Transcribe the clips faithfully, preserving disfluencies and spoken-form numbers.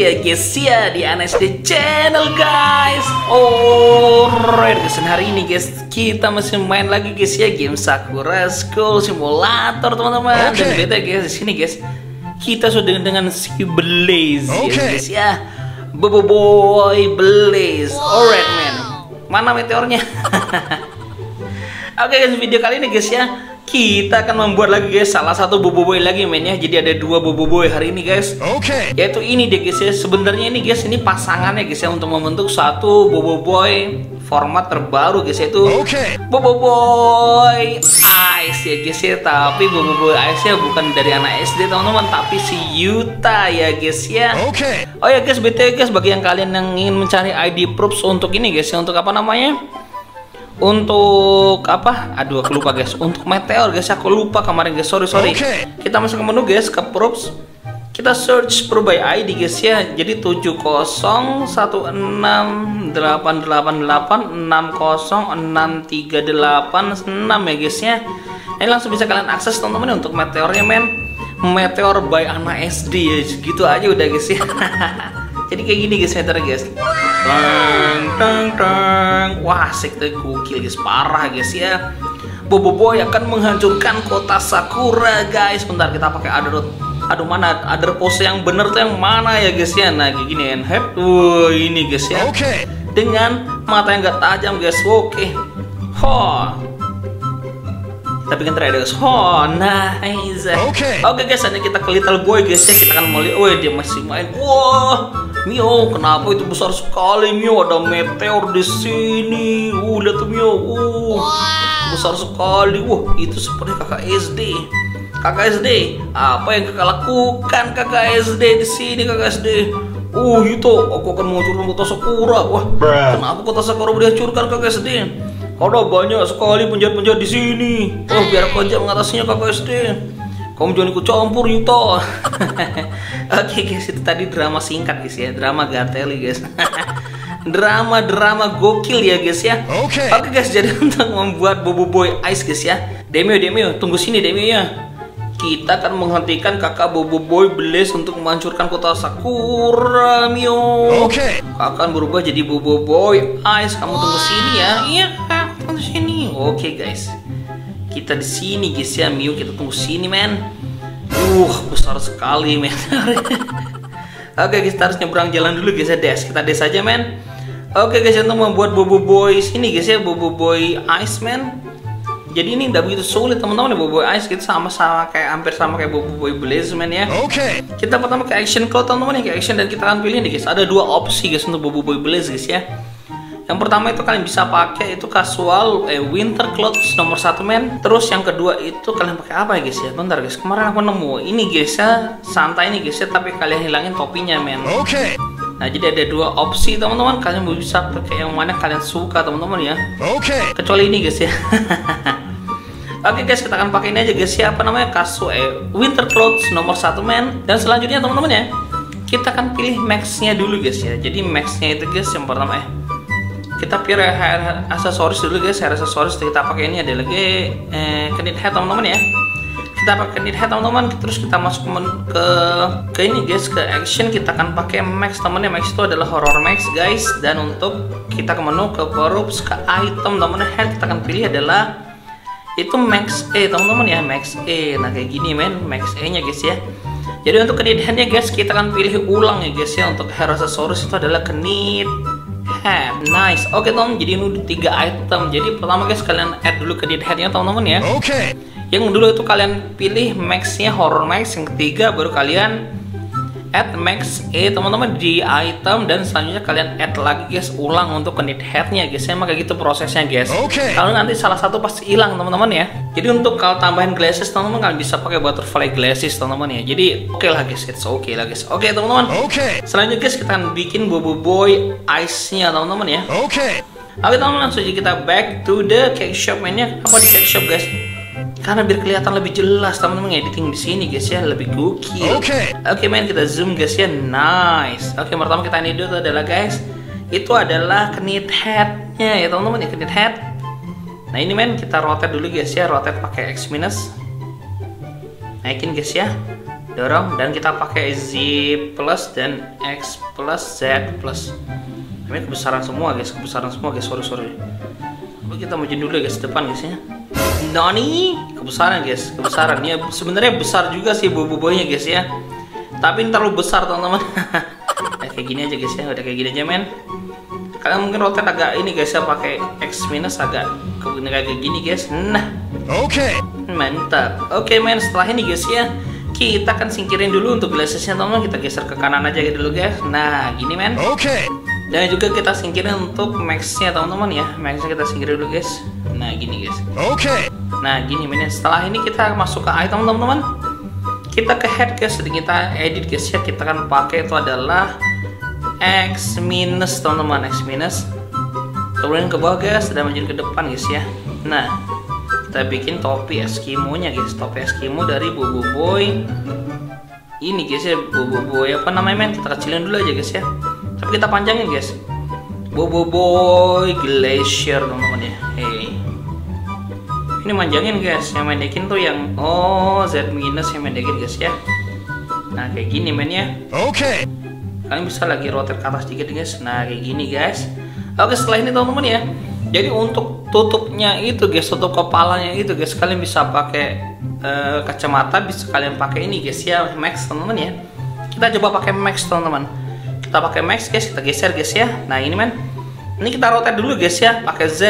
lagi ya guys ya di A N S D Channel guys. Alright guys, dan hari ini guys kita masih main lagi guys ya game Sakura School Simulator teman-teman. Okay. Dan beda guys di sini guys kita sudah dengan si Blaze Okay. ya guys ya. Bobo Boy Blaze. Alright man. Mana meteornya? Oke guys, video kali ini guys ya kita akan membuat lagi guys salah satu Bobo Boy lagi mainnya. Jadi ada dua Bobo Boy hari ini guys. Oke. Yaitu ini deh guys ya. Sebenarnya ini guys ini pasangannya guys ya untuk membentuk satu Bobo Boy format terbaru guys, yaitu Oke. Bobo Boy Ice ya guys ya. Tapi Bobo Boy Ice ya bukan dari anak S D teman-teman, tapi si Yuta ya guys ya. Oke. Oh ya guys, B T W guys bagi yang kalian yang ingin mencari I D proofs untuk ini guys ya, untuk apa namanya? Untuk apa? Aduh aku lupa guys. Untuk meteor guys, aku lupa kemarin guys. Sorry sorry. Oke. Kita masuk ke menu guys, ke proofs. Kita search proof by I D guys ya. Jadi tujuh nol satu enam delapan delapan delapan enam nol enam tiga delapan enam ya guys ya. Ini langsung bisa kalian akses teman-teman untuk meteornya men. Meteor by anak S D ya. Gitu aja udah guys ya. Jadi kayak gini guys meteornya guys. Tang tang tang. Wah, sekte gokil guys, parah guys ya. Bobo Boy akan menghancurkan kota Sakura guys. Bentar kita pakai other. Aduh mana other pose yang bener tuh yang mana ya guys ya. Nah kayak gini and head. Wah, ini guys ya. Oke. Dengan mata yang gak tajam guys. Oke. Ho. Kita bikin trade guys. Ho, nice. Oke. Oke guys, ini kita ke Little Boy guys ya. Kita akan melihat. Wah, dia masih main. Wah. Mio, kenapa itu besar sekali Mio? Ada meteor di sini. Uh, lihat tuh Mio. Uh, besar sekali. Wah, itu seperti kakak S D. Kakak S D, apa yang kakak lakukan kakak S D di sini kakak S D? Uh, itu aku akan menghancurkan kota Sakura. Wah, kenapa kota Sakura dihancurkan kakak S D? Ada banyak sekali penjahat-penjahat di sini. Oh, biar aku aja mengatasinya kakak S D. Kamu jangan ikut campur Yuto. Oke guys, itu tadi drama singkat guys ya, drama gateli guys. Drama-drama gokil ya guys ya. Oke. Oke guys, jadi untuk membuat Bobo Boy Ice guys ya. Demio, Demio, tunggu sini Demio ya. Kita akan menghentikan kakak Bobo Boy Blaze untuk menghancurkan kota Sakura Mio. Oke. Akan berubah jadi Bobo Boy Ice. Kamu tunggu sini ya. Iya, kak, tunggu sini. Oke guys. Kita di sini guys ya, Mio, kita tunggu sini men. Uh, besar sekali men. Oke guys, kita harus nyebrang jalan dulu guys ya, des. Kita des aja men. Oke guys, untuk membuat Bobo Boy sini guys ya, Bobo Boy Ice man. Jadi ini tidak begitu sulit teman-teman ya, Bobo Boy Ice kita sama-sama kayak hampir sama kayak Bobo Boy Blaze man ya. Oke. Kita pertama ke action cloud teman-teman ya, ke action, dan kita akan pilih nih guys. Ada dua opsi guys untuk Bobo Boy Blaze guys ya. Yang pertama itu kalian bisa pakai itu casual eh, winter clothes nomor satu men. Terus yang kedua itu kalian pakai apa ya guys ya? Bentar guys, kemarin aku nemu ini guys ya, santai nih guys ya, tapi kalian hilangin topinya men. Oke. Nah jadi ada dua opsi teman-teman, kalian bisa pakai yang mana kalian suka teman-teman ya. Oke. Kecuali ini guys ya. Oke guys, kita akan pakai ini aja guys ya, apa namanya, casual eh, winter clothes nomor satu men. Dan selanjutnya teman-teman ya, kita akan pilih maxnya dulu guys ya. Jadi maxnya itu guys yang pertama eh kita pilih hair aksesoris dulu guys. Hair aksesoris kita pakai ini, ada lagi eh, knit head teman-teman ya. Kita pakai knit head teman-teman. Terus kita masuk ke ke ini guys, ke action. Kita akan pakai max teman-teman ya. Max itu adalah horror max guys. Dan untuk kita ke menu, ke groups, ke item teman-teman ya, kita akan pilih adalah itu max E teman-teman ya, max E. Nah kayak gini men, max E nya guys ya. Jadi untuk knit head nya guys kita akan pilih ulang ya guys ya. Untuk hair aksesoris itu adalah knit head. Nice. Oke teman, jadi ini udah tiga item. Jadi pertama guys kalian add dulu knit headnya teman-teman ya. Oke. Yang dulu itu kalian pilih maxnya horror max. Yang ketiga baru kalian add max E teman-teman di item, dan selanjutnya kalian add lagi guys ulang untuk knit headnya guys ya. Maka gitu prosesnya guys. Oke. Kalau nanti salah satu pasti hilang teman-teman ya. Jadi untuk kalau tambahin glasses teman-teman kalian bisa pakai butterfly glasses teman-teman ya. Jadi oke okay lah guys, it's oke okay lah guys. Oke okay, teman-teman. Oke. Selanjutnya guys kita akan bikin Bobo Boy Ice-nya teman-teman ya. Oke. Oke teman-teman, langsung aja kita back to the cake shop mainnya. Apa di cake shop guys? Karena biar kelihatan lebih jelas teman-teman editing di sini guys ya, lebih gokil. Oke. Oke main kita zoom guys ya, nice. Oke pertama kita ini dulu adalah guys, itu adalah knit headnya ya teman-teman ya, knit head. Nah ini men kita rotate dulu guys ya, rotate pakai X minus. Naikin guys ya. dorong, dan kita pakai Z plus dan X plus Z plus. Ini kebesaran semua guys, kebesaran semua guys, sorry sorry. Lalu kita maju dulu guys depan guys ya. Nani kebesaran guys, kebesaran ya, sebenarnya besar juga sih boboiboynya guys ya, tapi ini terlalu besar teman-teman. Nah, kayak gini aja guys ya, udah kayak gini aja men. Kalian mungkin rotate agak ini guys ya, pakai X minus agak kayak gini guys. Nah, oke, okay. Mantap. Oke okay, men, setelah ini guys ya, kita akan singkirin dulu untuk glassesnya teman-teman. Kita geser ke kanan aja dulu guys. Nah, gini men. Oke. Okay. Dan juga kita singkirin untuk maxnya teman-teman ya. Maxnya kita singkirin dulu guys. Nah, gini guys. Oke. Okay. Nah, gini men. Setelah ini kita masuk ke item teman-teman. Kita ke head guys, jadi kita edit guys ya. Kita akan pakai itu adalah X minus teman-teman, X minus. Turunin ke bawah guys, dan maju ke depan guys ya. Nah, kita bikin topi Eskimo-nya guys, topi Eskimo dari boboiboy ini guys ya, boboiboy apa namanya men, kita kecilin dulu aja guys ya, tapi kita panjangin guys, boboiboy glacier teman-teman ya. Hey, ini manjangin guys, yang mendekin tuh yang oh Z minus yang mendekin guys ya. Nah kayak gini men ya. Oke, okay. Kalian bisa lagi rotate ke atas dikit guys. Nah kayak gini guys. Oke, setelah ini teman-teman ya, jadi untuk tutupnya itu guys, tutup kepalanya itu guys, kalian bisa pakai uh, kacamata, bisa kalian pakai ini guys ya, max teman-teman ya. Kita coba pakai max teman-teman. Kita pakai max guys, kita geser guys ya. Nah ini men, ini kita rotate dulu guys ya, pakai Z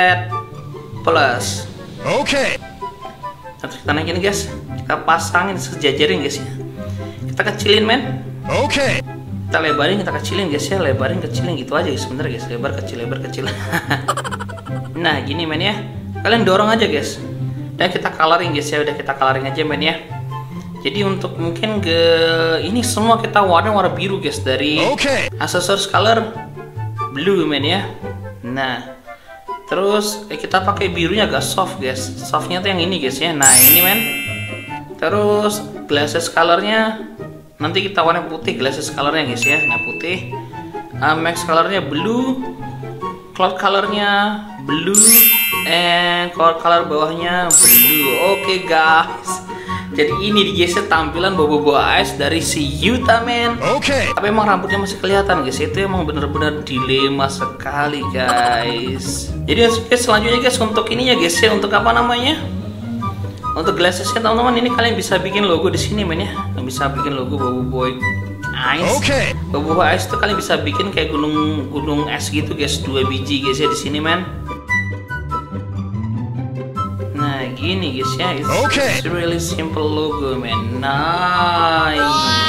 plus. Oke. Okay. Terus kita naikin guys, kita pasangin sejajarin guys ya. Kita kecilin men. Oke. Okay. Kita lebarin, kita kecilin guys ya, lebarin kecilin gitu aja guys, sebentar guys, lebar kecil lebar kecil. Nah gini men ya, kalian dorong aja guys, dan kita coloring guys ya, udah kita coloring aja men ya. Jadi untuk mungkin ke ini semua kita warna warna biru guys, dari okay. Accessories color blue men ya. Nah terus eh, kita pakai birunya agak soft guys, softnya tuh yang ini guys ya. Nah ini men, terus glasses colornya nanti kita warna putih, glasses colornya guys ya. Nah putih, uh, max colornya blue, cloud colornya blue, and cloud color bawahnya blue. Oke okay, guys, jadi ini guys tampilan boboiboy ice dari si Yuta men. Oke. Okay. Tapi emang rambutnya masih kelihatan guys, itu emang bener-bener dilema sekali guys. Jadi guys, selanjutnya guys untuk ininya guys ya, untuk apa namanya? Untuk glassesnya teman-teman, ini kalian bisa bikin logo di sini men ya. Bisa bikin logo boboiboy ice. Oke. Okay. Boboiboy ice itu kalian bisa bikin kayak gunung gunung es gitu guys, dua biji guys ya di sini men. Nah gini guys ya, it's, okay. It's really simple logo man. Nice.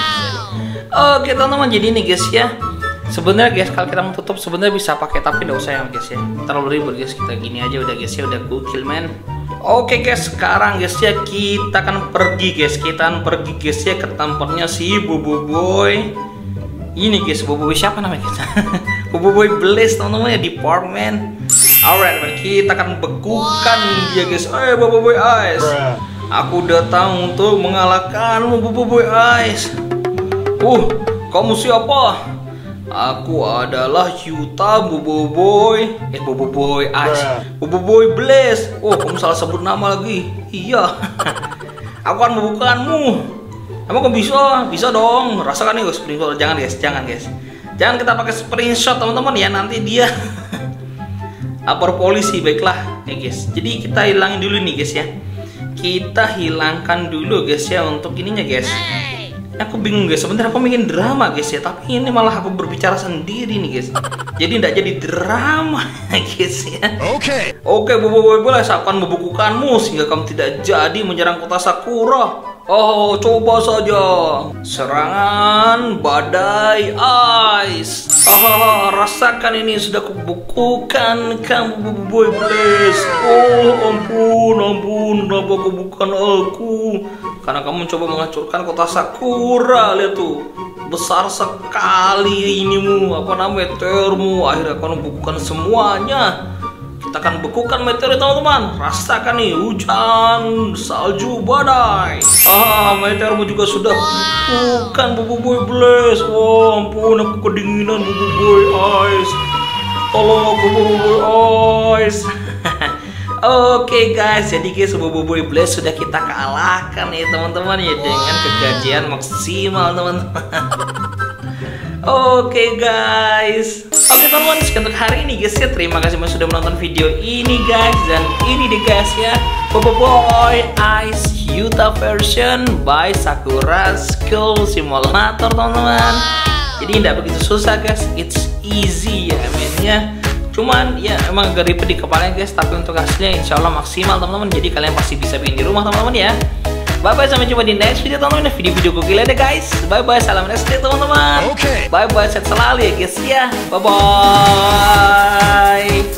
Wow. Oke teman-teman, jadi ini guys ya. Sebenarnya guys kalau kita mau tutup sebenarnya bisa pakai, tapi nggak usah ya guys ya, terlalu ribet guys. Kita gini aja udah guys ya, udah gokil man. Oke guys, sekarang guys ya kita akan pergi guys, kita akan pergi guys ya ke tempatnya si boboiboy. Ini guys, boboiboy siapa namanya guys? Boboiboy Blaze teman-teman ya, department. Alright man, kita akan bekukan dia guys. Eh boboiboy ice, aku datang untuk mengalahkanmu boboiboy ice. Uh, kamu siapa? Aku adalah Yuta boboiboy, eh boboiboy ice, boboiboy Blaze. Oh, kamu salah sebut nama lagi. Iya. Aku akan membukakanmu. Emang kamu bisa? Bisa dong. Rasakan nih guys, screenshot. Jangan guys, jangan guys. Jangan kita pakai screenshot teman-teman ya, nanti dia lapor polisi. Baiklah ya guys. Jadi kita hilangin dulu nih guys ya. Kita hilangkan dulu guys ya untuk ininya guys. Aku bingung guys, sebenarnya aku bikin drama guys ya, tapi ini malah aku berbicara sendiri nih guys. Jadi tidak jadi drama guys ya. Oke. Okay. Oke, okay, boboiboy boleh, saya akan membukukanmu sehingga kamu tidak jadi menyerang kota Sakura. Oh, coba saja. Serangan badai ice. Oh, rasakan ini, sudah kubukukan kamu boboiboy Blaze. Oh, ampun, ampun, kenapa kau bukan aku? Karena kamu mencoba menghancurkan kota Sakura. Lihat tuh, besar sekali inimu, apa namanya, meteormu. Akhirnya kamu bukukan semuanya. Kita akan bekukan meteor teman-teman. Rasakan nih, hujan salju badai. Ah, meteormu juga sudah bukan boboiboy Blaze. Oh ampun, aku kedinginan boboiboy ice. Tolong aku boboiboy ice. Oke guys, jadi guys Bobo Boy Blast sudah kita kalahkan ya teman-teman ya, dengan kegajian maksimal teman-teman. Oke guys, oke teman-teman, sekian untuk hari ini guys ya. Terima kasih sudah menonton video ini guys. Dan ini deh guys ya, Bobo Boy Ice Yuta version by Sakura School Simulator teman-teman. Jadi tidak begitu susah guys, it's easy ya mainnya. Cuman ya emang agak ribet di kepalanya guys, tapi untuk hasilnya insya Allah maksimal teman-teman. Jadi kalian pasti bisa bikin di rumah teman-teman ya. Bye bye, sampai jumpa di next video teman-teman. Video-video gokil ada guys. Bye bye, salam S D teman-teman. Oke. Bye bye, sehat selalu ya guys ya. Bye bye.